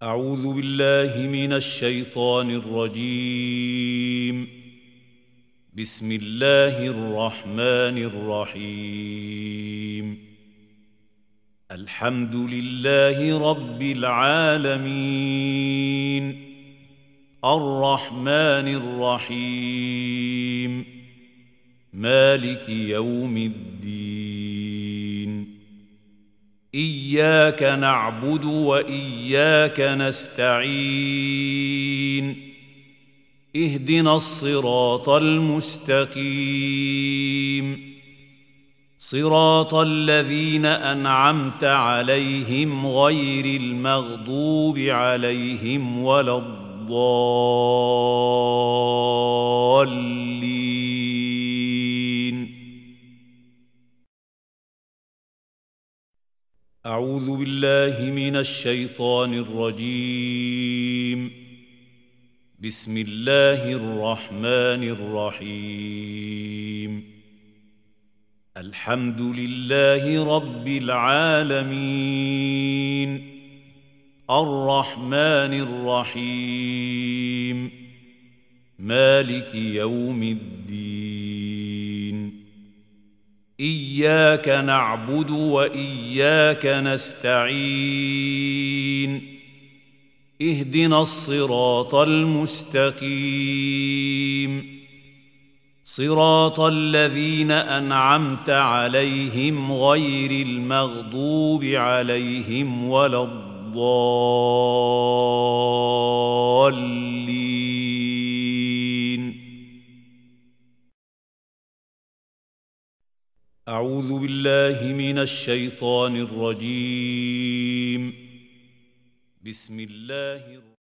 أعوذ بالله من الشيطان الرجيم. بسم الله الرحمن الرحيم. الحمد لله رب العالمين، الرحمن الرحيم، مالك يوم الدين. إياك نعبد وإياك نستعين. اهدنا الصراط المستقيم، صراط الذين أنعمت عليهم غير المغضوب عليهم ولا الضالين. أعوذ بالله من الشيطان الرجيم. بسم الله الرحمن الرحيم. الحمد لله رب العالمين، الرحمن الرحيم، مالك يوم الدين. إياك نعبد وإياك نستعين. اهدنا الصراط المستقيم، صراط الذين أنعمت عليهم غير المغضوب عليهم ولا الضالين. أعوذ بالله من الشيطان الرجيم. بسم الله